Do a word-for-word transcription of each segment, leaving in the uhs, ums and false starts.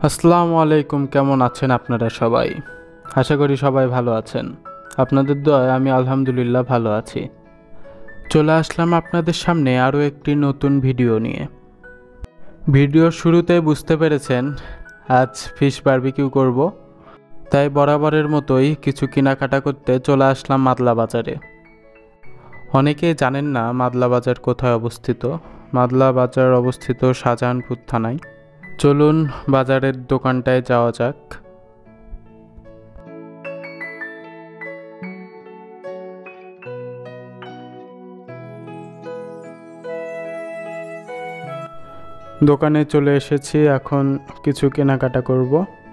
আসসালামু আলাইকুম, কেমন আছেন আপনারা সবাই? আশা করি সবাই ভালো আছেন। আপনাদের দোয়ায় আমি আলহামদুলিল্লাহ ভালো আছি। চলে আসলাম আপনাদের সামনে আরও একটি নতুন ভিডিও নিয়ে। ভিডিওর শুরুতে বুঝতে পেরেছেন আজ ফিশ বারবিকিউ করব, তাই বরাবরের মতোই কিছু কেনাকাটা করতে চলে আসলাম মাদলা বাজারে। অনেকেই জানেন না মাদলা বাজার কোথায় অবস্থিত। মাদলা বাজার অবস্থিত শাহজাহানপুর থানায়। চলুন বাজারের দোকানটায় যাওয়া যাক। দোকানে চলে এসেছি, এখন কিছু কেনাকাটা করব।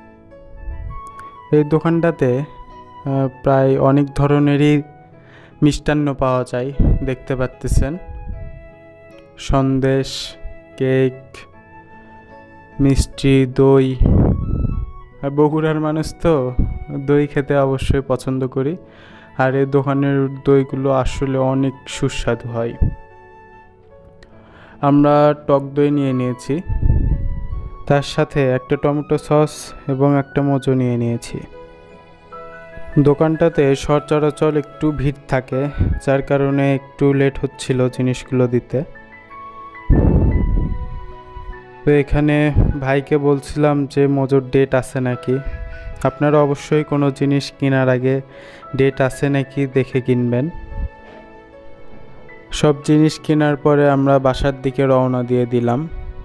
এই দোকানটাতে প্রায় অনেক ধরনেরই মিষ্টান্ন পাওয়া যায়, দেখতে পাচ্ছেন। সন্দেশ, কেক, মিষ্টি, দই। আর বগুড়ার মানুষ তো দই খেতে অবশ্যই পছন্দ করি, আর এই দোকানের দইগুলো আসলে অনেক সুস্বাদু হয়। আমরা টক দই নিয়ে নিয়েছি, তার সাথে একটা টমেটো সস এবং একটা মোজো নিয়ে নিয়েছি। দোকানটাতে সচরাচর একটু ভিড় থাকে, যার কারণে একটু লেট হচ্ছিল জিনিসগুলো দিতে। তো এখানে ভাইকে বলছিলাম যে মোজোর ডেট আছে নাকি। আপনারা অবশ্যই কোনো জিনিস কেনার আগে ডেট আছে নাকি দেখে কিনবেন। সব জিনিস কেনার পরে আমরা বাসার দিকে রওনা দিয়ে দিলাম।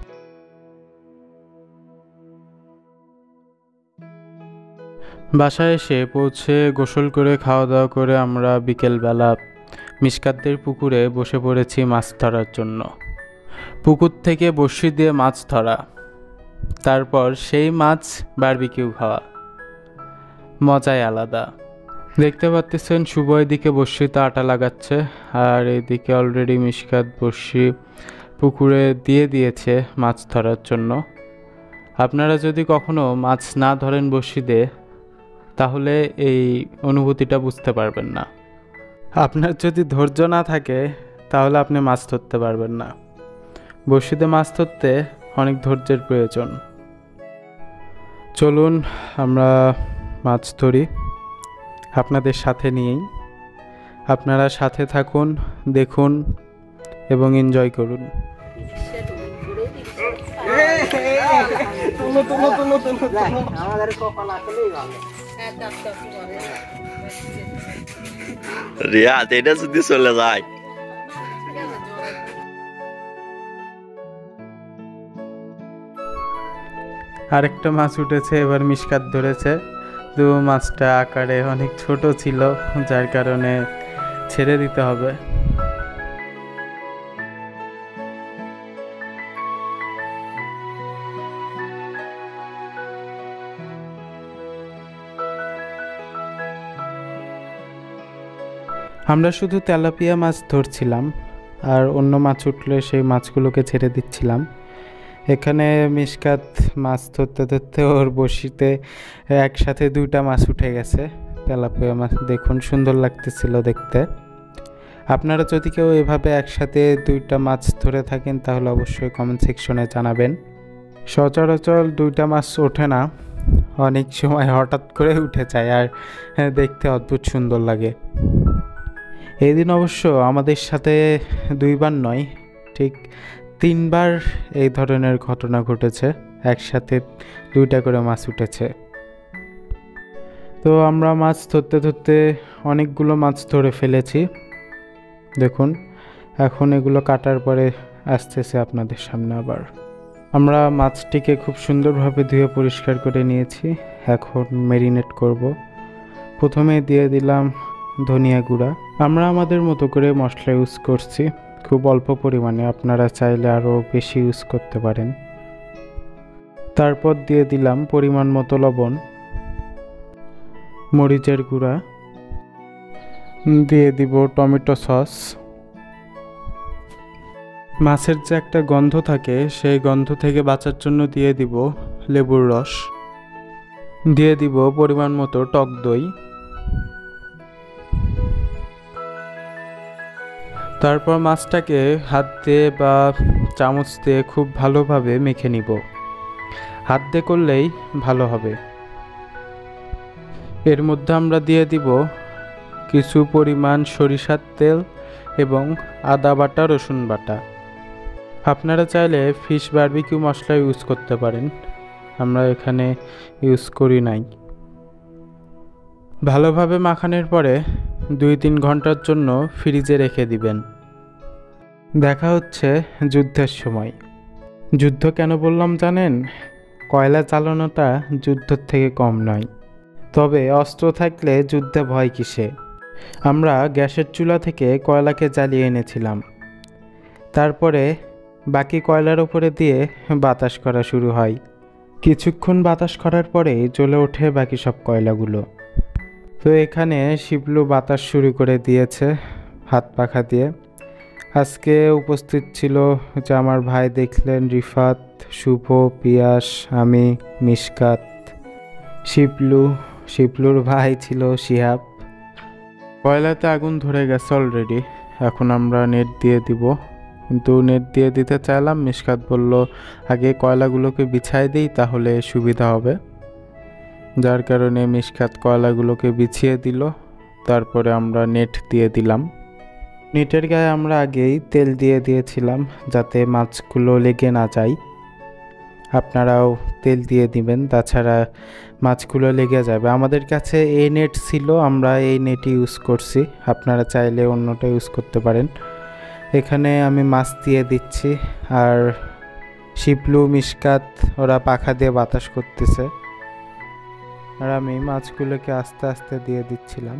বাসায় এসে পৌঁছে গোসল করে খাওয়া দাওয়া করে আমরা বিকেলবেলা মিশকাতদের পুকুরে বসে পড়েছি মাছ ধরার জন্য। পুকুর থেকে বড়শি দিয়ে মাছ ধরা, তারপর সেই মাছ বারবিকিউ খাওয়া, মজাই আলাদা। দেখতে পাচ্ছেন শুভ এদিকে বড়শিতে আটা লাগাচ্ছে, আর এদিকে অলরেডি মিশকাত বড়শি পুকুরে দিয়ে দিয়েছে মাছ ধরার জন্য। আপনারা যদি কখনো মাছ না ধরেন বড়শি দিয়ে, তাহলে এই অনুভূতিটা বুঝতে পারবেন না। আপনার যদি ধৈর্য না থাকে তাহলে আপনি মাছ ধরতে পারবেন না। বড়শিতে মাছ ধরতে অনেক ধৈর্যের প্রয়োজন। চলুন আমরা মাছ ধরি আপনাদের সাথে নিয়েই। আপনারা সাথে থাকুন, দেখুন এবং এনজয় করুন। রিয়া এটা যদি চলে যায়। আরেকটা মাছ উঠেছে, এবার মিশকাত ধরেছে। তো মাছটা আকারে অনেক ছোট ছিল, যার কারণে ছেড়ে দিতে হবে। আমরা শুধু তেলাপিয়া মাছ ধরছিলাম, আর অন্য মাছ উঠলে সেই মাছগুলোকে ছেড়ে দিচ্ছিলাম। এখানে মিশকাত মাছ ধরতে ধরতে ওর বড়শিতে একসাথে দুইটা মাছ উঠে গেছে, তেলাপিয়া মাছ। দেখুন, সুন্দর লাগতেছিল দেখতে। আপনারা যদি কেউ এভাবে একসাথে দুইটা মাছ ধরে থাকেন তাহলে অবশ্যই কমেন্ট সেকশনে জানাবেন। সচরাচর দুইটা মাছ ওঠে না, অনেক সময় হঠাৎ করে উঠে যায়, আর দেখতে অদ্ভুত সুন্দর লাগে। এই দিন অবশ্য আমাদের সাথে দুইবার নয়, ঠিক তিনবার এই ধরনের ঘটনা ঘটেছে, একসাথে দুইটা করে মাছ উঠেছে। তো আমরা মাছ ধরতে ধরতে অনেকগুলো মাছ ধরে ফেলেছি। দেখুন, এখন এগুলো কাটার পরে আসতেছে আপনাদের সামনে আবার। আমরা মাছটিকে খুব সুন্দরভাবে ধুয়ে পরিষ্কার করে নিয়েছি, এখন ম্যারিনেট করব। প্রথমে দিয়ে দিলাম ধনিয়া গুঁড়া। আমরা আমাদের মতো করে মশলা ইউজ করছি, খুব অল্প পরিমাণে, আপনারা চাইলে আরও বেশি ইউজ করতে পারেন। তারপর দিয়ে দিলাম পরিমাণ মতো লবণ, মরিচের গুঁড়া, দিয়ে দিব টমেটো সস। মাছের যে একটা গন্ধ থাকে, সেই গন্ধ থেকে বাঁচার জন্য দিয়ে দিব লেবুর রস, দিয়ে দিব পরিমাণ মতো টক দই। তারপর মাছটাকে হাত দিয়ে বা চামচ দিয়ে খুব ভালোভাবে মেখে নিব। হাত দিয়ে করলেই ভালো হবে। এর মধ্যে আমরা দিয়ে দিব কিছু পরিমাণ সরিষার তেল এবং আদা বাটা, রসুন বাটা। আপনারা চাইলে ফিশ বারবিকিউ মশলা ইউজ করতে পারেন, আমরা এখানে ইউজ করি নাই। ভালোভাবে মাখানোর পরে দুই তিন ঘন্টার জন্য ফ্রিজে রেখে দিবেন। দেখা হচ্ছে যুদ্ধের সময়। যুদ্ধ কেন বললাম জানেন? কয়লা চালানোটা যুদ্ধের থেকে কম নয়, তবে অস্ত্র থাকলে যুদ্ধে ভয় কিসে। আমরা গ্যাসের চুলা থেকে কয়লাকে জ্বালিয়ে এনেছিলাম, তারপরে বাকি কয়লার উপরে দিয়ে বাতাস করা শুরু হয়। কিছুক্ষণ বাতাস করার পরে জ্বলে ওঠে বাকি সব কয়লাগুলো। তো এখানে শিবলু বাতাস শুরু করে দিয়েছে হাত পাখা দিয়ে। আজকে উপস্থিত ছিল যে আমার ভাই দেখলেন, রিফাত, শুভ, পিয়াস, আমি, মিশকাত, শিবলু, শিবলুর ভাই ছিল শিহাব। কয়লাতে আগুন ধরে গেছে অলরেডি। এখন আমরা নেট দিয়ে দিব, কিন্তু নেট দিয়ে দিতে চাইলাম, মিশকাত বলল আগে কয়লাগুলোকে বিছাই দিই তাহলে সুবিধা হবে। যার কারণে মিশকাত কয়লাগুলোকে বিছিয়ে দিল, তারপরে আমরা নেট দিয়ে দিলাম। নেটের গায়ে আমরা আগেই তেল দিয়ে দিয়েছিলাম যাতে মাছগুলো লেগে না যায়। আপনারাও তেল দিয়ে দিবেন, তাছাড়া মাছগুলো লেগে যাবে। আমাদের কাছে এই নেট ছিল, আমরা এই নেটই ইউজ করছি, আপনারা চাইলে অন্যটা ইউজ করতে পারেন। এখানে আমি মাছ দিয়ে দিচ্ছি, আর শিবলু, মিশকাত ওরা পাখা দিয়ে বাতাস করতেছে, আর আমি মাছগুলোকে আস্তে আস্তে দিয়ে দিচ্ছিলাম।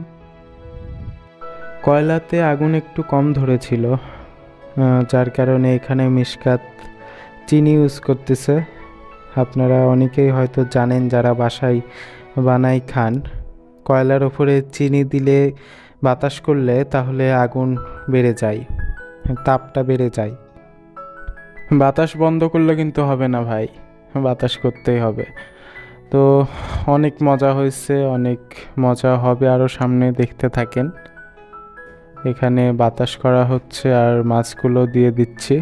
কয়লাতে আগুন একটু কম ধরেছিল, যার কারণে এখানে মিশকাত চিনি ইউজ করতেছে। আপনারা অনেকেই হয়তো জানেন যারা বাসায় বানাই খান, কয়লার ওপরে চিনি দিলে বাতাস করলে তাহলে আগুন বেড়ে যায়, তাপটা বেড়ে যায়। বাতাস বন্ধ করলে কিন্তু হবে না ভাই, বাতাস করতেই হবে। তো অনেক মজা হয়েছে, অনেক মজা হবে আরও সামনে, দেখতে থাকেন। এখানে বাতাস করা হচ্ছে আর মাছগুলো দিয়ে দিচ্ছি।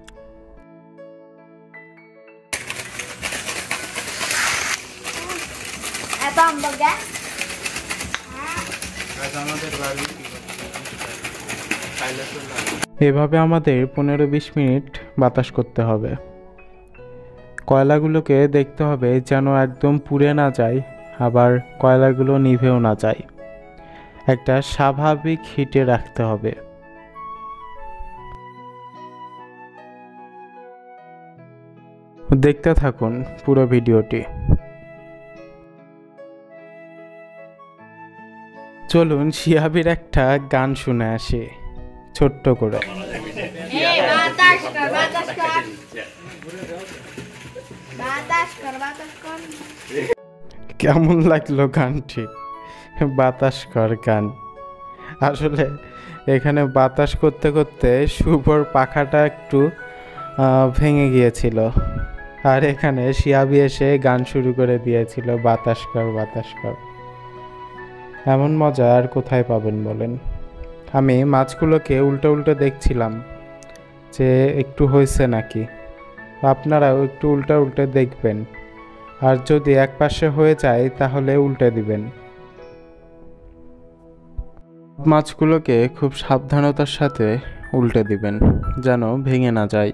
এভাবে আমাদের পনেরো বিশ মিনিট বাতাস করতে হবে। কয়লাগুলোকে দেখতে হবে যেন একদম পুড়ে না যায়, আবার কয়লাগুলো নিভেও না যায়, একটা স্বাভাবিক হিটে রাখতে হবে। দেখতে থাকুন পুরো ভিডিওটি। চলুন শিহাবের একটা গান শুনে আসি ছোট্ট করে। কেমন লাগলো গানটি? বাতাস কর গান। আসলে এখানে বাতাস করতে করতে শুভর পাখাটা একটু ভেঙে গিয়েছিল, আর এখানে শিয়াবি এসে গান শুরু করে দিয়েছিল বাতাস কর বাতাস কর। এমন মজা আর কোথায় পাবেন বলেন? আমি মাছগুলোকে উল্টে উল্টে দেখছিলাম যে একটু হয়েছে নাকি। আপনারাও একটু উল্টে উল্টে দেখবেন, আর যদি এক পাশে হয়ে যায় তাহলে উল্টে দিবেন। মাছগুলোকে খুব সাবধানতার সাথে উল্টে দিবেন যেন ভেঙে না যায়।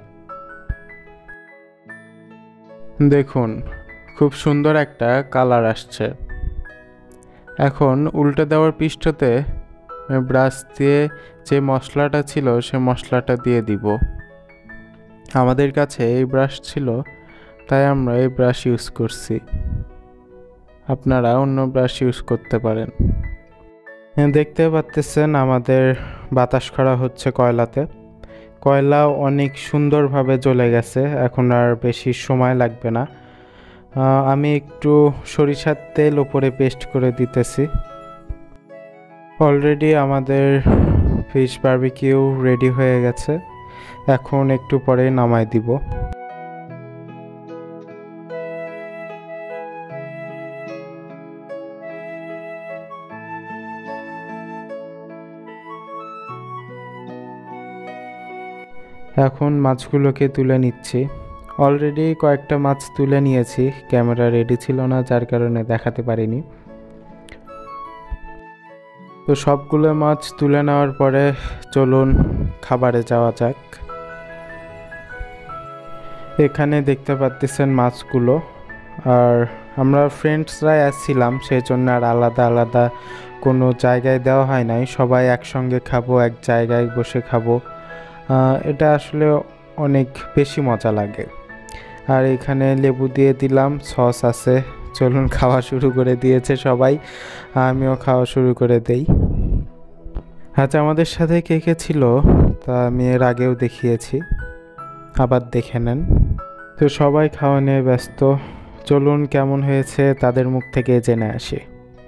দেখুন খুব সুন্দর একটা কালার আসছে। এখন উল্টে দেওয়ার পৃষ্ঠতে ব্রাশ দিয়ে যে মশলাটা ছিল সে মশলাটা দিয়ে দিব। আমাদের কাছে এই ব্রাশ ছিল, তাই আমরা এই ব্রাশ ইউজ করছি, আপনারা অন্য ব্রাশ ইউজ করতে পারেন। দেখতে পাচ্ছেন আমাদের বাতাস করা হচ্ছে কয়লাতে। কয়লা অনেক সুন্দরভাবে জ্বলে গেছে, এখন আর বেশি সময় লাগবে না। আমি একটু সরিষার তেল উপরে পেস্ট করে দিতেছি। অলরেডি আমাদের ফিশ বারবিকিউ রেডি হয়ে গেছে, এখন একটু পরে নামাই দিব। এখন মাছগুলোকে তুলে নিচ্ছি। অলরেডি কয়েকটা মাছ তুলে নিয়েছি, ক্যামেরা রেডি ছিল না যার কারণে দেখাতে পারিনি। তো সবগুলো মাছ তুলে নেওয়ার পরে চলুন খাবারে যাওয়া যাক। এখানে দেখতে পাচ্ছেন মাছগুলো, আর আমরা ফ্রেন্ডসরাই আসছিলাম, সেই জন্য আর আলাদা আলাদা কোনো জায়গায় দেওয়া হয় নাই, সবাই একসঙ্গে খাবো, এক জায়গায় বসে খাবো। এটা আসলে অনেক বেশি মজা লাগে। আর এখানে লেবু দিয়ে দিলাম, সস আছে। চলুন খাওয়া শুরু করে দিয়েছে সবাই, আমিও খাওয়া শুরু করে দেই। আচ্ছা, আমাদের সাথে কে কে ছিল তা আমি এর আগেও দেখিয়েছি, আবার দেখে নেন। তো সবাই খাওয়া নিয়ে ব্যস্ত, চলুন কেমন হয়েছে তাদের মুখ থেকে জেনে আসি।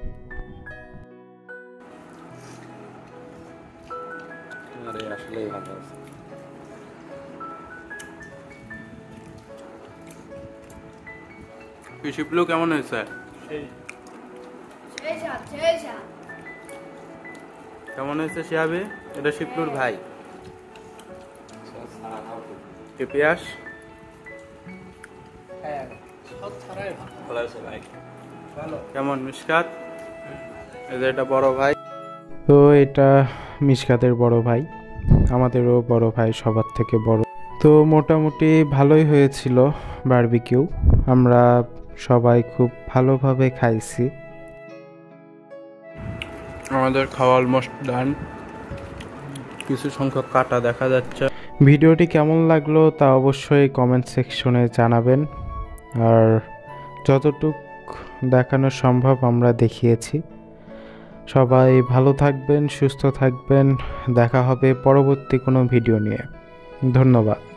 শিপলু কেমন হয়েছে? কেমন হয়েছে শিয়াবি? এটা শিপলুর ভাই পিয়াস। কেমন মিশকাত? এটা বড় ভাই। তো এটা মিশকাতের বড় ভাই, আমাদেরও বড় ভাই, সবার থেকে বড়। তো মোটামুটি ভালোই হয়েছিল বারবিকিউ, আমরা সবাই খুব ভালোভাবে খাইছি। আমাদের খাওয়া অলমোস্ট ডান, কিছু সংখ্যক কাটা দেখা যাচ্ছে। ভিডিওটি কেমন লাগলো তা অবশ্যই কমেন্ট সেকশনে জানাবেন, আর যতটুক দেখানো সম্ভব আমরা দেখিয়েছি। সবাই ভালো থাকবেন, সুস্থ থাকবেন, দেখা হবে পরবর্তী কোনো ভিডিও নিয়ে। ধন্যবাদ।